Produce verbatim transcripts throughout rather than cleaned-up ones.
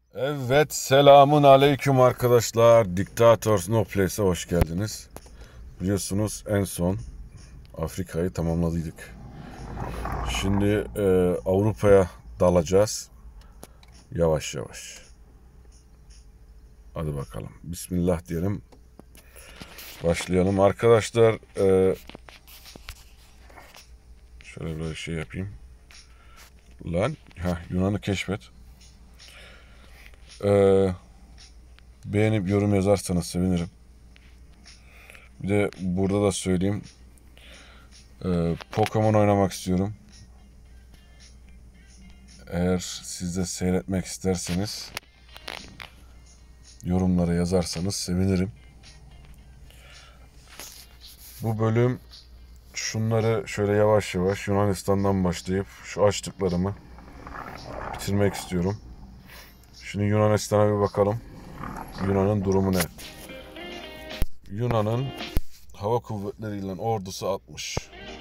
Evet, selamun aleyküm arkadaşlar. Dictators No Place'e hoş geldiniz. Biliyorsunuz en son Afrika'yı tamamladık. Şimdi e, Avrupa'ya dalacağız. Yavaş yavaş. Hadi bakalım. Bismillah diyelim. Başlayalım arkadaşlar. E, şöyle böyle şey yapayım. Lan, heh, Yunan'ı keşfet. E, beğenip yorum yazarsanız sevinirim. Bir de burada da söyleyeyim. E, Pokemon oynamak istiyorum. Eğer siz de seyretmek isterseniz yorumlara yazarsanız sevinirim. Bu bölüm şunları şöyle yavaş yavaş Yunanistan'dan başlayıp şu açtıklarımı bitirmek istiyorum. Şimdi Yunanistan'a bir bakalım. Yunan'ın durumu ne? Yunan'ın hava kuvvetleriyle ordusu altmış.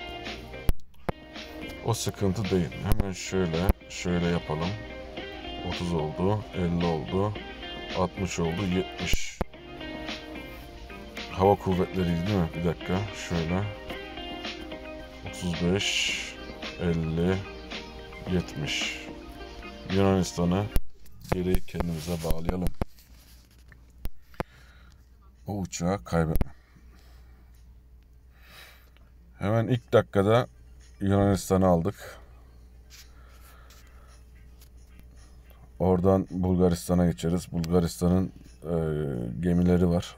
O sıkıntı değil. Hemen şöyle şöyle yapalım. otuz oldu, elli oldu, altmış oldu, yetmiş. Hava kuvvetleri değil mi? Bir dakika. Şöyle. otuz beş, elli, yetmiş. Yunanistan'ı geri kendimize bağlayalım. O uçağı kaybetme. Hemen ilk dakikada Yunanistan'ı aldık. Oradan Bulgaristan'a geçeriz. Bulgaristan'ın e, gemileri var.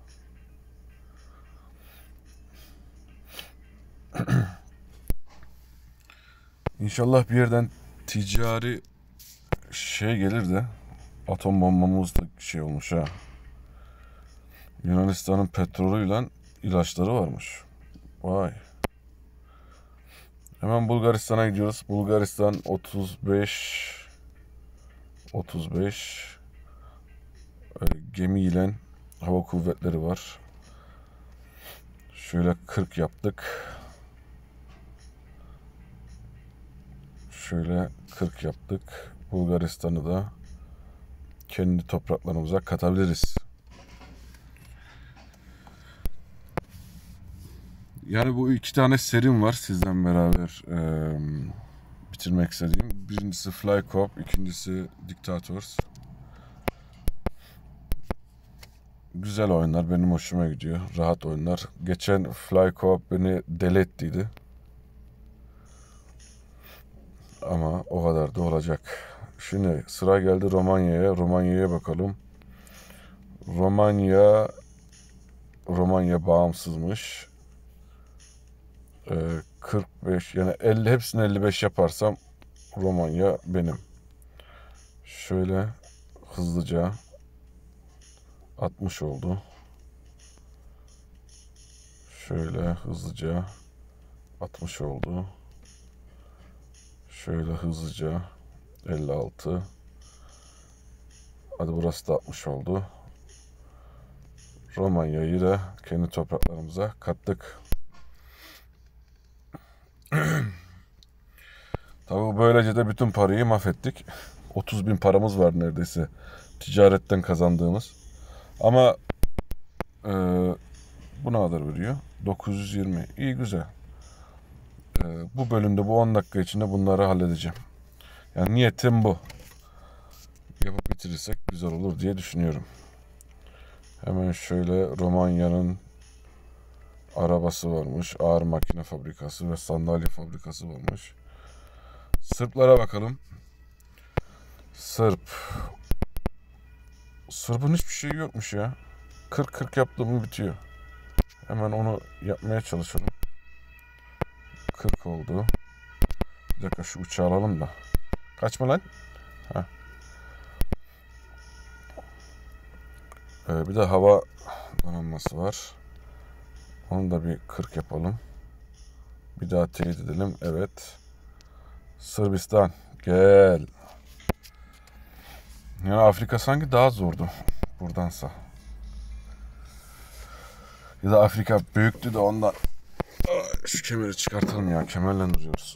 İnşallah bir yerden ticari şey gelir de atom bombamız da şey olmuş ha. Yunanistan'ın petrolüyle ilaçları varmış. Vay. Hemen Bulgaristan'a gidiyoruz. Bulgaristan otuz beş otuz beş e, gemiyle hava kuvvetleri var. Şöyle kırk yaptık. Şöyle kırk yaptık. Bulgaristan'ı da kendi topraklarımıza katabiliriz. Yani bu iki tane serim var sizden beraber e, bitirmek istediğim. Birincisi Fly Co-op, ikincisi Dictators. Güzel oyunlar, benim hoşuma gidiyor. Rahat oyunlar. Geçen Fly Co-op beni deli ettiydi. Ama o kadar da olacak. Şimdi sıra geldi Romanya'ya. Romanya'ya bakalım. Romanya Romanya bağımsızmış. Ee, kırk beş yani elli, hepsini elli beş yaparsam Romanya benim. Şöyle hızlıca altmış oldu. Şöyle hızlıca altmış oldu. Şöyle hızlıca elli altı. Hadi burası da altmış oldu. Romanya'yı da kendi topraklarımıza kattık. Tabii böylece de bütün parayı mahvettik. otuz bin paramız var neredeyse ticaretten kazandığımız. Ama e, bu ne kadar veriyor? dokuz yüz yirmi. İyi, güzel. E, bu bölümde bu on dakika içinde bunları halledeceğim. Yani niyetim bu. Yapıp bitirirsek güzel olur diye düşünüyorum. Hemen şöyle Romanya'nın arabası varmış. Ağır makine fabrikası ve sandalye fabrikası varmış. Sırplara bakalım. Sırp. Sırp'ın hiçbir şeyi yokmuş ya. kırk kırk yaptığım bitiyor. Hemen onu yapmaya çalışalım. kırk oldu. Bir dakika şu uçağı alalım da. Kaçma lan. Heh. Ee, bir de hava donanması var. Onu da bir kırk yapalım. Bir daha teyit edelim. Evet. Sırbistan. Gel. Yani Afrika sanki daha zordu buradansa. Ya da Afrika büyüktü de ondan. Şu kemeri çıkartalım ya. Kemerle duruyoruz.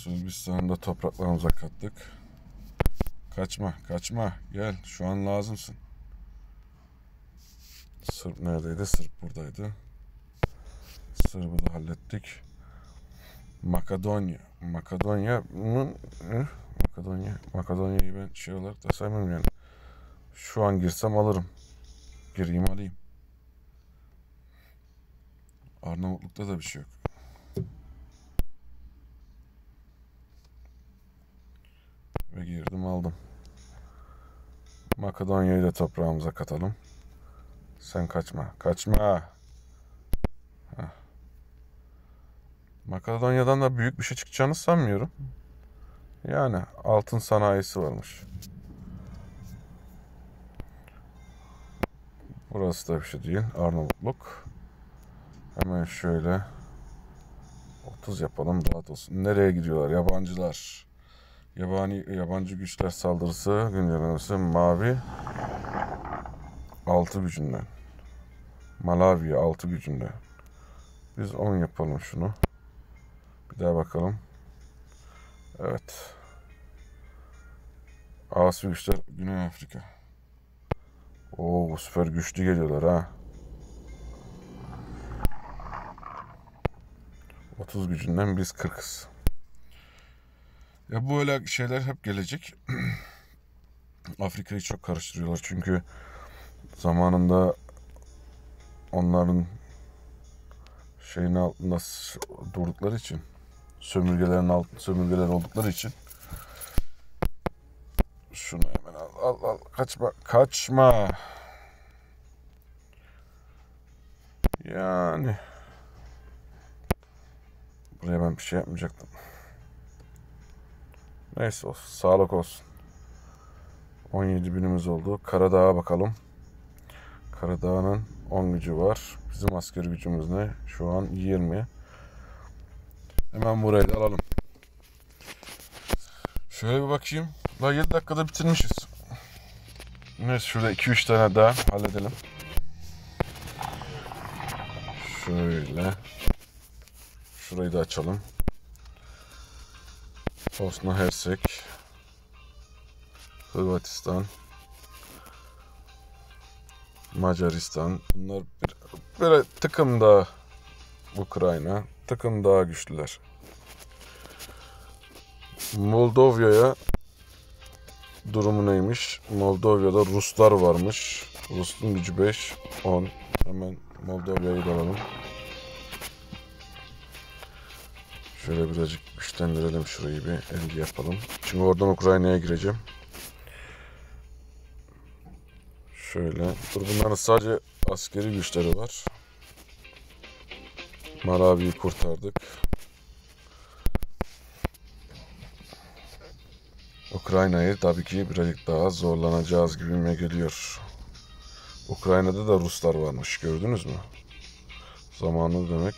Sırbistan'ın da topraklarımıza kattık. Kaçma, kaçma. Gel, şu an lazımsın. Sırp neredeydi? Sırp buradaydı. Sırbı da hallettik. Makedonya. Makedonya'nın Makedonya. Makedonya'yı ben şey olarak da saymam yani. Şu an girsem alırım. Gireyim alayım. Arnavutluk'ta da bir şey yok. Ve girdim aldım. Makedonya'yı da toprağımıza katalım. Sen kaçma. Kaçma. Heh. Makedonya'dan da büyük bir şey çıkacağını sanmıyorum. Yani altın sanayisi varmış. Burası da bir şey değil. Arnavutluk. Hemen şöyle otuz yapalım, rahat olsun. Nereye gidiyorlar? Yabancılar. Yabani, yabancı güçler saldırısı güncellemesi mavi altı gücünden. Malawi altı gücünden. Biz on yapalım şunu. Bir daha bakalım. Evet. Asi güçler Güney Afrika. Oo, süper güçlü geliyorlar ha. otuz gücünden biz kırkız. Ya bu öyle şeyler hep gelecek. Afrika'yı çok karıştırıyorlar çünkü zamanında onların şeyin altında durdukları için, sömürgelerin altında sömürgeler oldukları için şunu hemen al al al kaçma kaçma. Yani buraya ben bir şey yapmayacaktım. Neyse olsun, sağlık olsun. on yedi binimiz oldu. Karadağ'a bakalım. Karadağ'ın on gücü var. Bizim askeri gücümüz ne? Şu an yirmi. Hemen burayı da alalım. Şöyle bir bakayım. La yedi dakikada bitirmişiz. Neyse şurada iki üç tane daha halledelim. Şöyle. Şurayı da açalım. Bosna Hersek. Hırvatistan. Macaristan. Bunlar bir, böyle tıkım daha Ukrayna. Tıkım daha güçlüler. Moldova'ya durumu neymiş? Moldova'da Ruslar varmış. Rus'un gücü beş, on. Hemen Moldova'yı da alalım. Şöyle birazcık güçlendirelim şurayı, bir elli yapalım. Çünkü oradan Ukrayna'ya gireceğim. Şöyle. Dur, bunların sadece askeri güçleri var. Malawi'yi kurtardık. Ukrayna'yı tabii ki birazcık daha zorlanacağız gibime geliyor. Ukrayna'da da Ruslar varmış, gördünüz mü? Zamanı demek.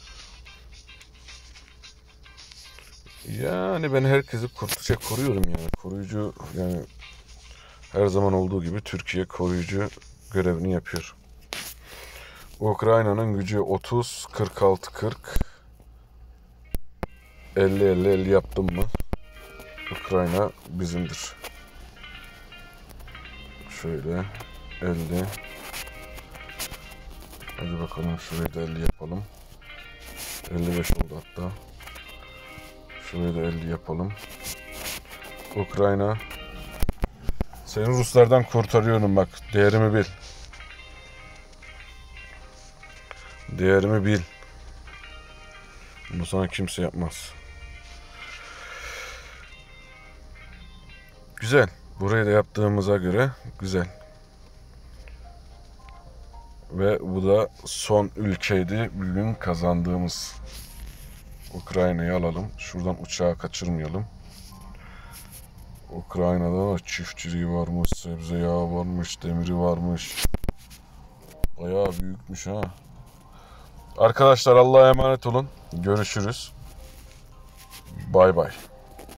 Yani ben herkesi şey, koruyorum yani. Koruyucu, yani her zaman olduğu gibi Türkiye koruyucu görevini yapıyor. Ukrayna'nın gücü otuz, kırk altı, kırk. elli elli elli yaptım mı? Ukrayna bizimdir. Şöyle elli. Hadi bakalım, şurayı da elli yapalım. elli beş oldu hatta. Şurayı da elli yapalım. Ukrayna. Seni Ruslardan kurtarıyorum bak. Değerimi bil. Değerimi bil. Bunu sana kimse yapmaz. Güzel. Burayı da yaptığımıza göre güzel. Ve bu da son ülkeydi bugün kazandığımız. Ukrayna'yı alalım. Şuradan uçağı kaçırmayalım. Ukrayna'da çiftçiliği varmış, sebze yağı varmış, demiri varmış. Bayağı büyükmüş ha. Arkadaşlar Allah'a emanet olun. Görüşürüz. Bay bay.